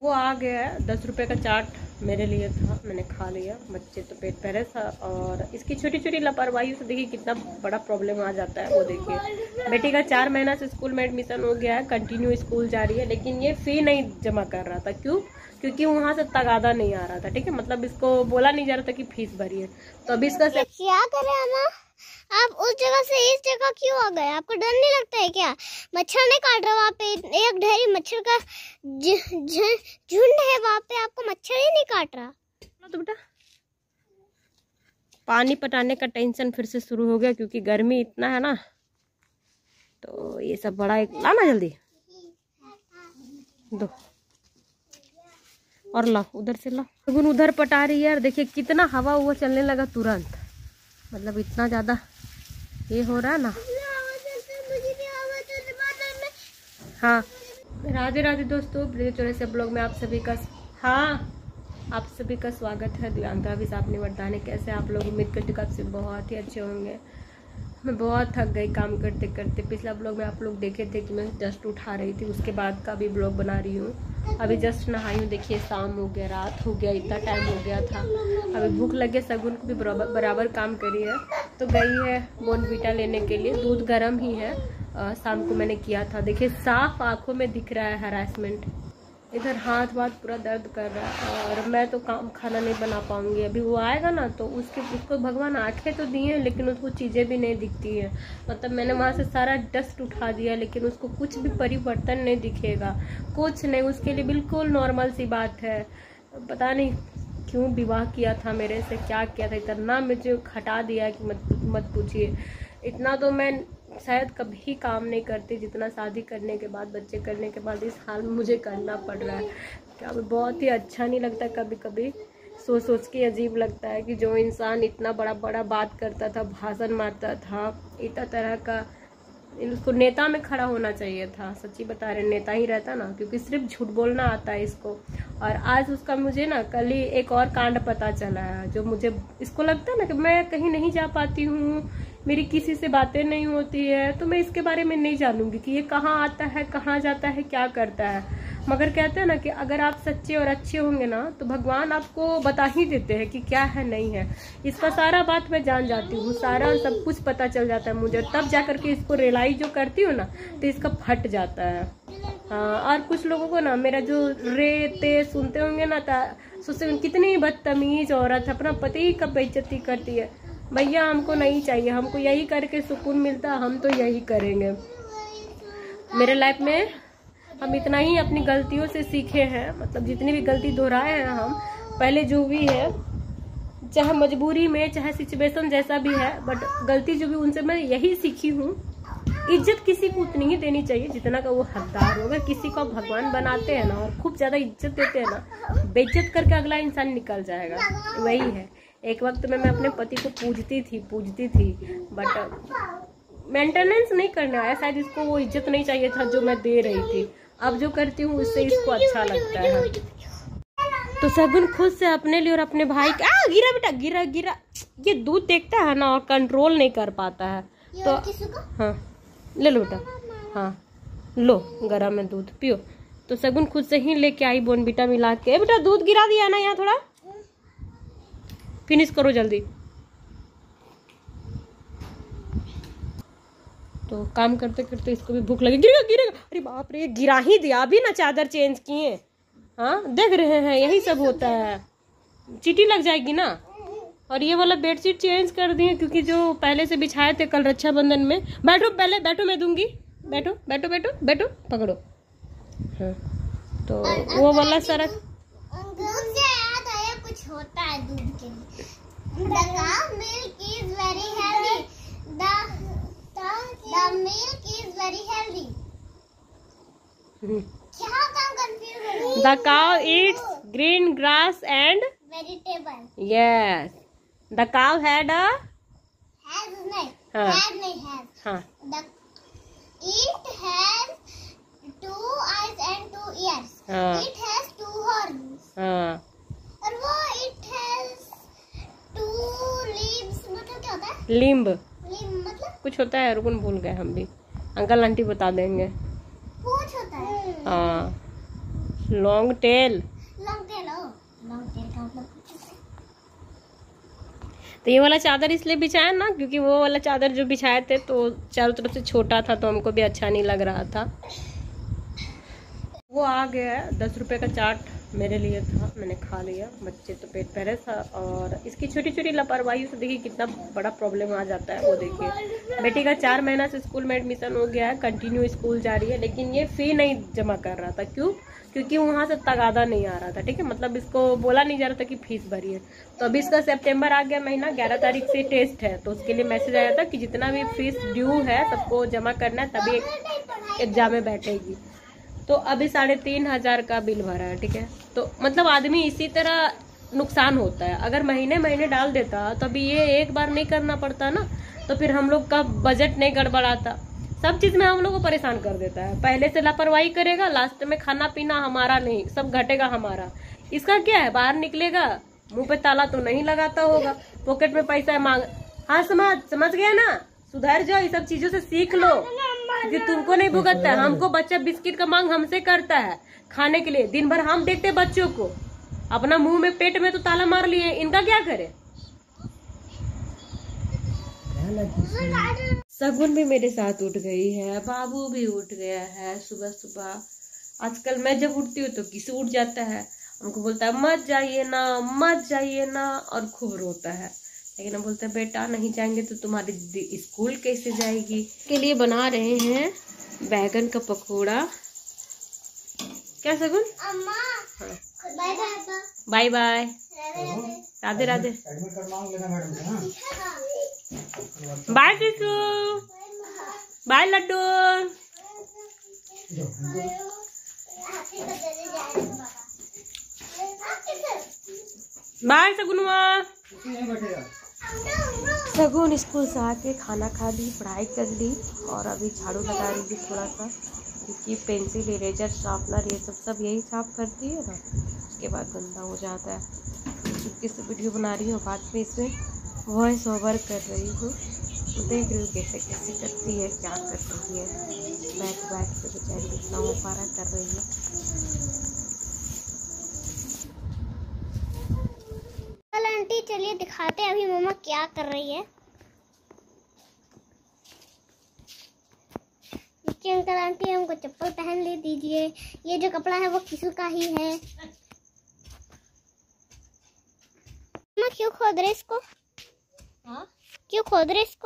वो आ गया है। 10 रुपये का चाट मेरे लिए था, मैंने खा लिया। बच्चे तो पेट पहले था और इसकी छोटी छोटी लापरवाही से देखिए कितना बड़ा प्रॉब्लम आ जाता है। वो देखिए बेटी का 4 महीना से स्कूल में एडमिशन हो गया है, कंटिन्यू स्कूल जा रही है, लेकिन ये फी नहीं जमा कर रहा था। क्यों? क्योंकि वहाँ से तगादा नहीं आ रहा था। ठीक है, मतलब इसको बोला नहीं जा रहा था कि फीस भरी है। तो अभी इसका क्या करें आप उस जगह से इस जगह क्यों आ गए? आपको डर नहीं लगता है क्या? मच्छर नहीं काट रहा? वहाँ पे एक ढेरी मच्छर का झुंड है, वहाँ पे आपको मच्छर ही नहीं काट रहा। तो बेटा पानी पटाने का टेंशन फिर से शुरू हो गया, क्योंकि गर्मी इतना है ना, तो ये सब बड़ा एक लाना जल्दी दो और ला उधर से ला। लेकिन उधर पटा रही है यार, देखिए कितना हवा हुआ चलने लगा तुरंत, मतलब इतना ज्यादा ये हो रहा है ना। हाँ राधे राधे दोस्तों, ब्रिज चौरे से ब्लॉग में आप सभी का आप सभी का स्वागत है। दिव्यांका भी आपने वरदाने कैसे आप लोग? उम्मीद करते आप से बहुत ही अच्छे होंगे। मैं बहुत थक गई काम करते करते। पिछला ब्लॉग में आप लोग देखे थे कि मैं जस्ट उठा रही थी, उसके बाद का भी ब्लॉग बना रही हूँ। अभी जस्ट नहाई हूँ, देखिए शाम हो गया, रात हो गया, इतना टाइम हो गया था। अभी भूख लगे, सगुन को भी बराबर काम करी है, तो गई है बोर्नवीटा लेने के लिए। दूध गर्म ही है, शाम को मैंने किया था। देखिए साफ आंखों में दिख रहा है हरासमेंट। इधर हाथ पूरा दर्द कर रहा है और मैं तो खाना नहीं बना पाऊंगी। अभी वो आएगा ना तो उसको भगवान आंखें तो दिए, लेकिन उसको चीज़ें भी नहीं दिखती हैं। मतलब मैंने वहाँ से सारा डस्ट उठा दिया, लेकिन उसको कुछ भी परिवर्तन नहीं दिखेगा, कुछ नहीं। उसके लिए बिल्कुल नॉर्मल सी बात है। पता नहीं क्यों विवाह किया था मेरे से, क्या किया था, इतना मुझे हटा दिया कि मत पूछिए। इतना तो मैं शायद कभी काम नहीं करती जितना शादी करने के बाद, बच्चे करने के बाद इस हाल में मुझे करना पड़ रहा है। क्या बहुत ही अच्छा नहीं लगता? कभी कभी सोच के अजीब लगता है कि जो इंसान इतना बड़ा बात करता था, भाषण मारता था, इतना तरह का, उसको नेता में खड़ा होना चाहिए था। सच्ची बता रहे, नेता ही रहता ना, क्योंकि सिर्फ झूठ बोलना आता है इसको। और आज उसका मुझे ना कल ही एक और कांड पता चला है, जो मुझे इसको लगता है ना कि मैं कहीं नहीं जा पाती हूँ, मेरी किसी से बातें नहीं होती है, तो मैं इसके बारे में नहीं जानूंगी कि ये कहाँ आता है, कहाँ जाता है, क्या करता है। मगर कहते हैं ना कि अगर आप सच्चे और अच्छे होंगे ना तो भगवान आपको बता ही देते हैं कि क्या है नहीं है। इसका सारा बात मैं जान जाती हूँ, सारा सब कुछ पता चल जाता है मुझे, तब जाकर के इसको रियलाइज जो करती हूँ ना तो इसका फट जाता है। और कुछ लोगों को ना मेरा जो रे सुनते होंगे ना सोचते कितनी बदतमीज औरत है, अपना पति का बेइज्जती करती है। भैया हमको नहीं चाहिए, हमको यही करके सुकून मिलता है, हम तो यही करेंगे। मेरे लाइफ में हम इतना ही अपनी गलतियों से सीखे हैं, मतलब जितनी भी गलती दोहराए हैं हम पहले, जो भी है, चाहे मजबूरी में, चाहे सिचुएशन जैसा भी है, बट गलती जो भी उनसे मैं यही सीखी हूँ। इज्जत किसी को उतनी ही देनी चाहिए जितना का वो हकदार हो। अगर किसी को भगवान बनाते हैं ना और खूब ज्यादा इज्जत देते हैं ना, बेइज्जत करके अगला इंसान निकल जाएगा। वही है। एक वक्त में मैं अपने पति को पूजती थी, बट मेंटेनेंस नहीं करना आया, शायद इसको वो इज्जत नहीं चाहिए था जो मैं दे रही थी। अब जो करती हूँ उससे इसको अच्छा लगता है। तो सगुन खुद से अपने लिए और अपने भाई का गिरा बेटा, गिरा ये दूध देखता है ना और कंट्रोल नहीं कर पाता है, तो हाँ ले लो बेटा, हाँ लो गरम है दूध, पियो। तो सगुन खुद से ही लेके आई बोर्नवीटा मिला के। बेटा दूध गिरा दिया ना, यहाँ थोड़ा फिनिश करो जल्दी। तो काम करते करते इसको भी भूख लगी, गिरेगा। अरे बाप रे, गिरा ही दिया। अभी ना चादर चेंज किए, हाँ देख रहे हैं, यही सब होता है, चींटी लग जाएगी ना। और ये वाला बेडशीट चेंज कर दिए, क्योंकि जो पहले से बिछाए थे कल रक्षाबंधन में। बैठो पहले, बैठो मैं दूंगी, बैठो बैठो बैठो बैठो, पकड़ो। हाँ तो वो वाला सारा कुछ होता है दूध के लिए। The cow milk is very healthy. The milk is very healthy. क्या काम confused हो रही है? The cow eats green grass and vegetable. Yes. The cow had a Has नहीं. हाँ. Had नहीं has. हाँ. It has 2 eyes and 2 ears. हाँ. It has 2 horns. हाँ. और वो it has 2 leaves, मतलब क्या होता है? लिम्ब मतलब कुछ होता है, रुकन भूल गए हम भी, अंकल आंटी बता देंगे। पूछ होता है। हाँ लॉन्ग टेल। लॉन्ग टेल का मतलब तो ये वाला चादर इसलिए बिछाया ना, क्योंकि वो वाला चादर जो बिछाए थे तो चारों तरफ से छोटा था, तो हमको भी अच्छा नहीं लग रहा था। वो आ गया है, 10 रुपए का चाट मेरे लिए था, मैंने खा लिया। बच्चे तो पेट भरे था। और इसकी छोटी छोटी लापरवाही से देखिए कितना बड़ा प्रॉब्लम आ जाता है। वो देखिए बेटी का 4 महीना से स्कूल में एडमिशन हो गया है, कंटिन्यू स्कूल जा रही है, लेकिन ये फी नहीं जमा कर रहा था। क्यों? क्योंकि वहाँ से तगादा नहीं आ रहा था। ठीक है, मतलब इसको बोला नहीं जा रहा था कि फीस भरी है। तो अभी इसका सितंबर आ गया महीना, 11 तारीख से टेस्ट है, तो उसके लिए मैसेज आया था कि जितना भी फीस ड्यू है सबको जमा करना है, तभी एग्जाम में बैठेगी। तो अभी 3,500 का बिल भरा है। ठीक है, तो मतलब आदमी इसी तरह नुकसान होता है। अगर महीने महीने डाल देता तो अभी ये एक बार नहीं करना पड़ता ना, तो फिर हम लोग का बजट नहीं गड़बड़ाता। सब चीज में हम लोग को परेशान कर देता है। पहले से लापरवाही करेगा, लास्ट में खाना पीना हमारा नहीं, सब घटेगा हमारा। इसका क्या है, बाहर निकलेगा मुंह पे ताला तो नहीं लगाता होगा, पॉकेट में पैसा मांग। हाँ समझ गया ना, सुधर जाओ, ये सब चीजों से सीख लो, क्योंकि तुमको नहीं भुगतता है। हमको बच्चा बिस्किट का मांग हमसे करता है खाने के लिए, दिन भर हम देखते बच्चों को, अपना मुंह में पेट में तो ताला मार लिए, इनका क्या करे। सगुन भी मेरे साथ उठ गई है, बाबू भी उठ गया है सुबह सुबह। आजकल मैं जब उठती हूँ तो किसी उठ जाता है, हमको बोलता है मत जाइए ना, मत जाइए ना, और खूब रोता है। लेकिन हम बोलते हैं बेटा नहीं जाएंगे तो तुम्हारी दीदी स्कूल कैसे जाएगी। के लिए बना रहे हैं बैगन का पकौड़ा। क्या Sagun? Bye bye, Radhe Radhe, bye Shishu, bye Laddu, bye सगुनवा। सगुन स्कूल से आके खाना खा ली, पढ़ाई कर ली, और अभी झाड़ू लगा रही थी थोड़ा सा, क्योंकि पेंसिल इरेजर शार्पनर ये सब यही साफ करती है ना, उसके बाद गंदा हो जाता है। चुपके से वीडियो बना रही हूँ, बाद में इसमें वॉइस ओवर कर रही हूँ। देख रही हूँ कैसे कैसे करती है, क्या कर रही है, बैठ के बेचारी जितना हो पा रहा कर रही है। आंटी चलिए दिखाते हैं अभी मम्मा क्या कर रही है। अंकल आंटी हमको चप्पल पहन ले दीजिए, ये जो कपड़ा है वो किसी का ही है। मम्मा क्यों खोद रहे इसको? हाँ? क्यों खोद रहे इसको?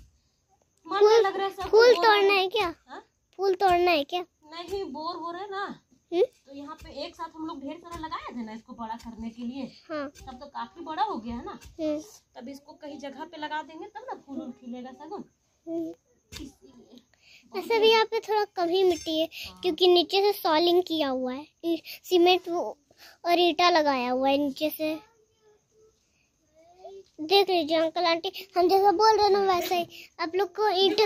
फूल तोड़ना है क्या? हाँ? फूल तोड़ना है क्या? नहीं, बोर हो रहे ना, तो यहाँ पे एक साथ हम लोग ढेर सारा लगाए थे ना इसको बड़ा करने के लिए। हाँ। तब तो काफी बड़ा हो गया है ना, तब इसको कहीं जगह पे लगा देंगे तब ना फूल खिलेगा सगुन। ऐसे भी यहाँ पे थोड़ा कम ही मिट्टी है। हाँ। क्योंकि नीचे से सॉलिंग किया हुआ है, सीमेंट और ईटा लगाया हुआ है नीचे से। देख लीजिए अंकल आंटी, हम जैसा बोल रहे ना वैसे ही आप लोग को ईट।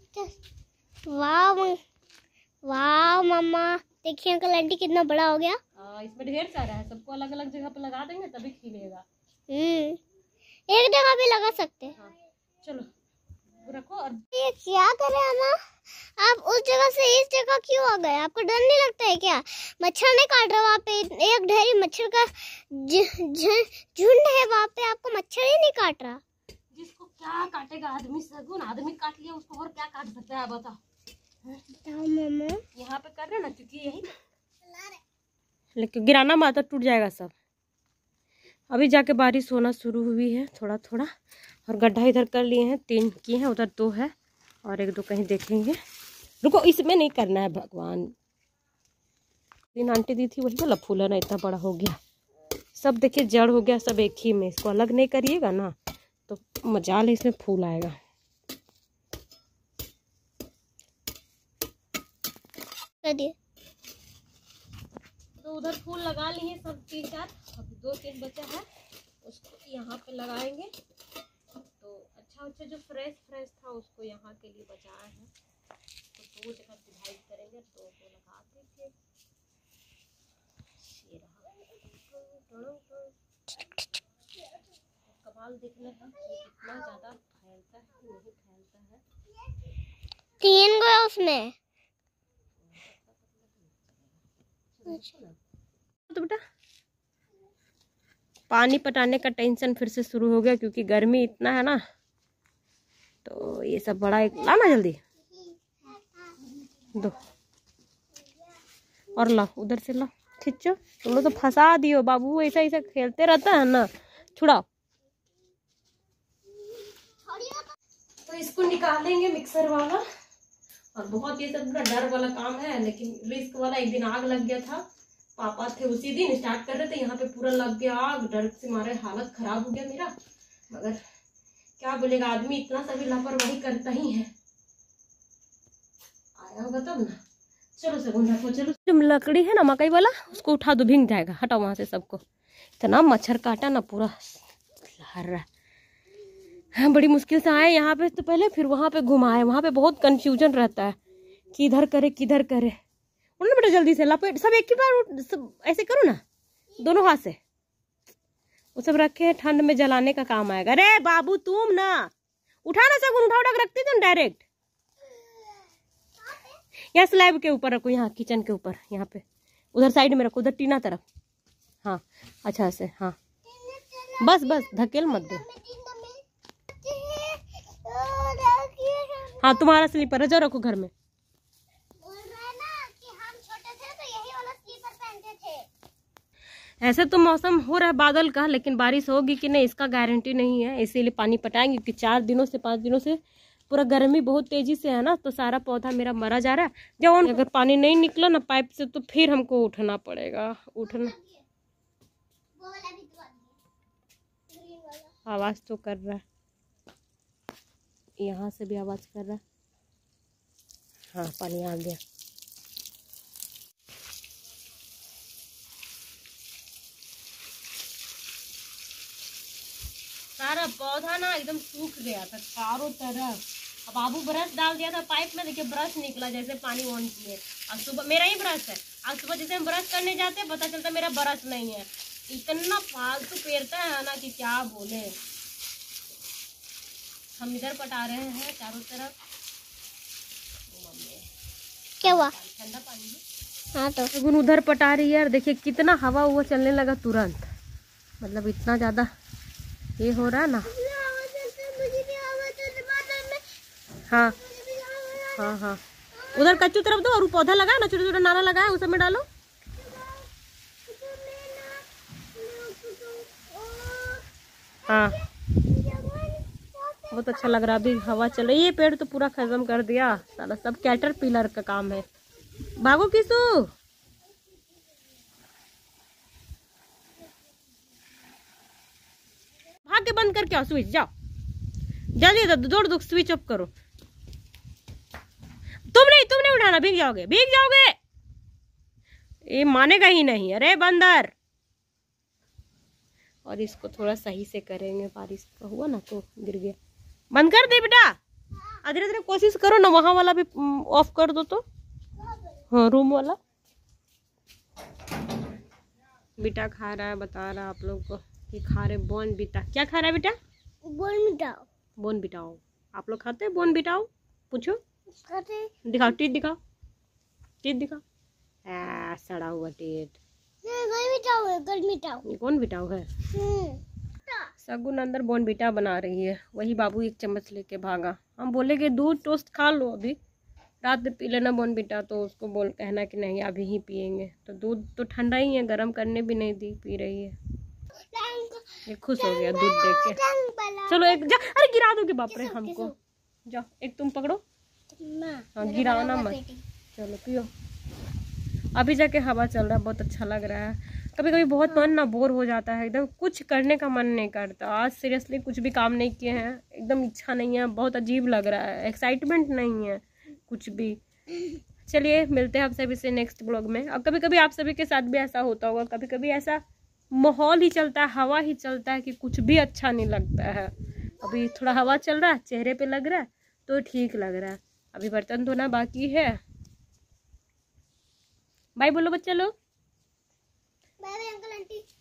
वाह वाह मम्मा, देखिए अंकल आंटी कितना बड़ा हो गया। इसमें ढेर सारा है, सबको अलग अलग जगह पे लगा देंगे तभी खिलेगा। एक जगह भी लगा सकते हैं। हाँ। चलो रखो। और ये क्या कर रहे हैं ना, आप उस जगह से इस जगह क्यों आ गए? आपको डर नहीं लगता है क्या? मच्छर नहीं काट रहा वहाँ पे, एक ढेरी मच्छर का झुंड है वहाँ पे, आपको मच्छर ही नहीं काट रहा। जिसको क्या काटेगा आदमी सगुन, आदमी काट लिया उसको और क्या काट सकता है बताओ। मम्मा यहाँ पे कर रहे ना, क्योंकि यही लेकिन गिराना माता टूट जाएगा सब। अभी जाके बारिश होना शुरू हुई है थोड़ा थोड़ा, और गड्ढा इधर कर लिए हैं, 3 किए हैं, उधर 2 है और 1-2 कहीं देखेंगे। रुको, इसमें नहीं करना है भगवान। 3 आंटी दी थी वही वाला फूल है ना, इतना बड़ा हो गया सब। देखिए जड़ हो गया सब एक ही में, इसको अलग नहीं करिएगा ना तो मजाल है, इसमें फूल आएगा। तो उधर फूल लगा लिए सब 3-4, अभी 2-3 बचा है, उसको यहाँ पे लगाएंगे। तो अच्छा जो फ्रेश था उसको यहाँ के लिए बचाया है, तो 2 जगह डिवाइड करेंगे, 2 को लगा देंगे। ये कमाल देखने का कितना ज्यादा फैलता है, नहीं फैलता है। 3 गो उसमें। तो बेटा पानी पटाने का टेंशन फिर से शुरू हो गया, क्योंकि गर्मी इतना है ना, तो ये सब बड़ा एक लाना जल्दी दो और ला उधर से ला खींचो। तुम लोग तो फंसा दियो बाबू, ऐसा ऐसा खेलते रहता है ना, छुड़ाओ। तो इसको निकालेंगे मिक्सर वाला, और बहुत ये सब डर वाला काम है, लेकिन रिस्क वाला। एक दिन आग लग गया था, पापा थे उसी दिन स्टार्ट कर रहे थे, यहाँ पे पूरा लग गया आग, डर से मारे हालत खराब हो गया मेरा। मगर क्या बोलेगा आदमी, इतना सा भी लापरवाही करता ही है। आया होगा तब ना। चलो सगुन रखो, चलो। जो लकड़ी है ना मकई वाला, उसको उठा दो, भींग जाएगा, हटाओ वहां से सबको। इतना मच्छर काटा ना, पूरा लहर रहा है। बड़ी मुश्किल से आए यहाँ पे तो पहले, फिर वहां पे घुमाए। वहां पे बहुत कंफ्यूजन रहता है कि इधर करे किधर करे। उन्होंने बेटा जल्दी से लपेट, सब एक ही बार, सब ऐसे करो ना दोनों हाथ से। वो सब रखे हैं, ठंड में जलाने का काम आएगा। अरे बाबू तुम ना उठा ना सगुन, उठा उठा रखती तुम डायरेक्ट। यहाँ स्लैब के ऊपर रखो, यहाँ किचन के ऊपर, यहाँ पे उधर साइड में रखो, उधर टीना तरफ। हाँ अच्छा से, हाँ बस बस धकेल मत दो। हाँ तुम्हारा स्लीपर है, जाओ रखो घर में। ऐसे तो मौसम हो रहा है बादल का, लेकिन बारिश होगी कि नहीं इसका गारंटी नहीं है, इसीलिए पानी पटाएंगे। कि 4 दिनों से 5 दिनों से पूरा गर्मी बहुत तेजी से है ना, तो सारा पौधा मेरा मरा जा रहा है। जब अगर पानी नहीं निकला ना पाइप से, तो फिर हमको उठना पड़ेगा। उठना आवाज तो कर रहा है, यहाँ से भी आवाज कर रहा है। हाँ पानी आ गया। सारा पौधा ना एकदम सूख गया था चारों तरफ। अब बाबू ब्रश डाल दिया था पाइप में, देखिए ब्रश निकला जैसे पानी ऑन किए। आज सुबह मेरा ही ब्रश है, आज सुबह जैसे हम ब्रश करने जाते हैं पता चलता मेरा ब्रश नहीं है। इतना फालतू पेरता है ना कि क्या बोले। हम इधर पटा रहे हैं चारों तरफ। क्या हुआ? ठंडा पानी है। हाँ तो सगुन उधर पटा रही है, और देखिए कितना हवा हुआ चलने लगा तुरंत। मतलब इतना ज्यादा ये हो रहा है ना। हाँ हाँ हाँ उधर कच्चू तरफ दो, और पौधा लगाए ना, छोटा छोटा नाला लगाए, उस में डालो। हाँ बहुत अच्छा लग रहा, अभी हवा चल रही है। पेड़ तो पूरा खत्म कर दिया साला, सब कैटरपिलर का काम है। भागो किसू, भाग के बंद करके आओ स्विच, जाओ जल्दी दौड़ दो, स्विच ऑफ करो। तुम नहीं उठाना, भीग जाओगे। ये मानेगा ही नहीं। अरे बंदर, और इसको थोड़ा सही से करेंगे, बारिश का हुआ ना तो गिर गया। बंद कर दे बेटा, धीरे धीरे कोशिश करो ना, वहां वाला भी ऑफ कर दो तो। हाँ रूम वाला। बेटा खा रहा है, बता रहा आप लोग को कि खा रहे बॉर्नवीटा। क्या खा रहा है बेटा? बॉर्नवीटा। आप लोग खाते हैं बॉर्नवीटा? पूछो, दिखाओ टीथ, दिखाओ। सड़ा हुआ टीथ। कौन बिटाओ है? सगुन अंदर बॉर्नवीटा बना रही है, वही बाबू एक चम्मच लेके भागा। हम बोले कि दूध टोस्ट खा लो, अभी रात में पी लेना बॉर्नवीटा, तो उसको बोल कहना कि नहीं अभी ही पियेंगे। तो दूध तो ठंडा ही है, गर्म करने भी नहीं दी, पी रही है। ये खुश हो गया दूध देख के। चलो एक जा, अरे गिरा दोगे बाप रे हमको। जाओ एक तुम पकड़ो, हाँ गिराओ ना मत। चलो पियो। अभी जाके हवा चल रहा है, बहुत अच्छा लग रहा है। कभी कभी बहुत मन ना बोर हो जाता है, एकदम कुछ करने का मन नहीं करता। आज सीरियसली कुछ भी काम नहीं किए हैं, एकदम इच्छा नहीं है, बहुत अजीब लग रहा है, एक्साइटमेंट नहीं है कुछ भी। चलिए मिलते हैं आप सभी से नेक्स्ट ब्लॉग में। और कभी कभी आप सभी के साथ भी ऐसा होता होगा, कभी कभी ऐसा माहौल ही चलता है, हवा ही चलता है कि कुछ भी अच्छा नहीं लगता है। अभी थोड़ा हवा चल रहा है, चेहरे पे लग रहा है तो ठीक लग रहा है। अभी बर्तन धोना बाकी है। बाय बोलो बच्चा लोग। Bye bye uncle aunty.